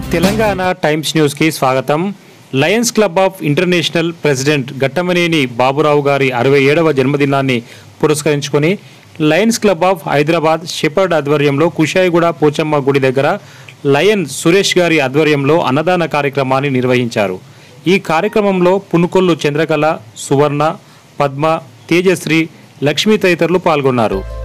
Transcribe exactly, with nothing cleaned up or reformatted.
Telangana times news కి స్వాగతం. Lions club of international president Gattamaneni Baburao గారి అరవై ఏడవ జన్మదినాన్ని పురస్కరించుకొని lions club of Hyderabad shepherd ఆధ్వర్యంలో కుషాయిగూడ పోచమ్మ గుడి దగ్గర లయన్ సురేష్ గారి ఆధ్వర్యంలో అన్నదాన కార్యక్రమాన్ని నిర్వహించారు. ఈ కార్యక్రమంలో పునుకొల్లు చంద్రకళ, సువర్ణ, పద్మ, తేజశ్రీ, లక్ష్మీ తదితరులు పాల్గొన్నారు.